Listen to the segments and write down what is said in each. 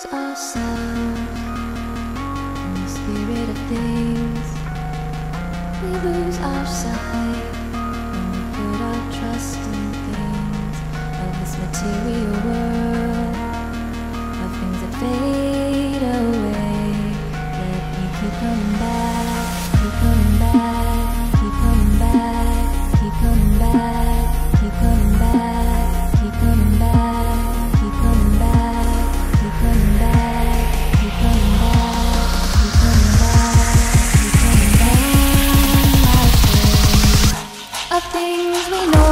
lose ourselves in the spirit of things. We lose our sight when we put our trust in things of this material world, of things that fade away. Yet you keep coming back, keep coming back, keep coming back, keep coming back, keep coming back, keep coming back, keep coming back, keep coming back, keep coming back, keep coming back, keep coming back. Of things we know.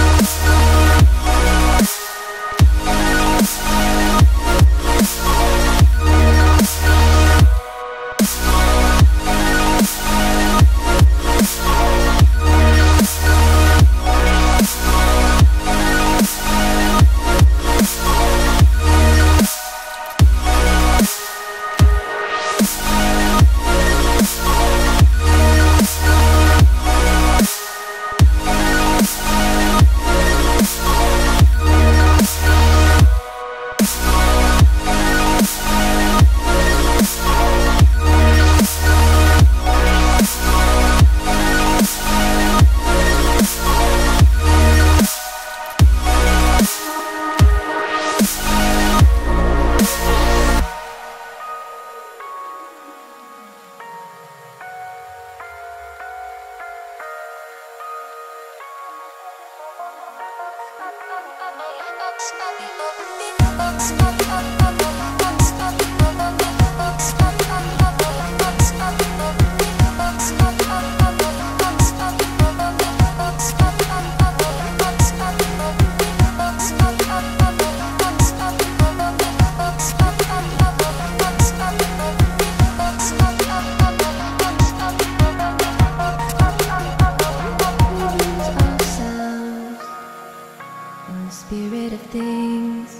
Spirit of things,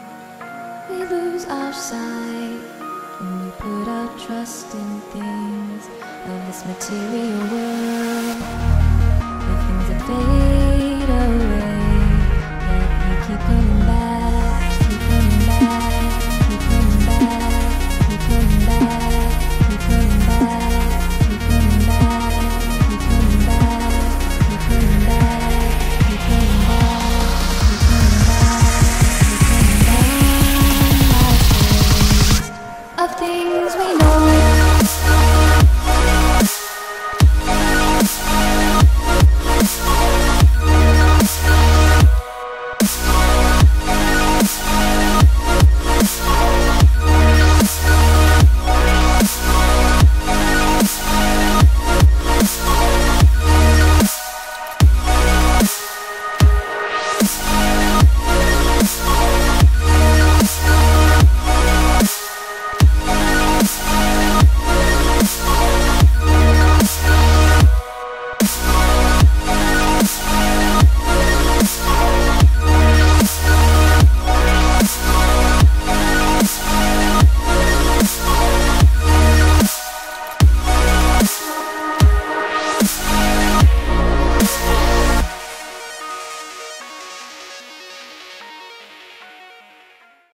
we lose our sight when we put our trust in things of this material world, the things that fade away. Yet you keep coming back, keep coming back, keep coming back, keep coming back, keep coming back, keep coming back, keep coming back, keep coming back, keep coming back. Of things we know.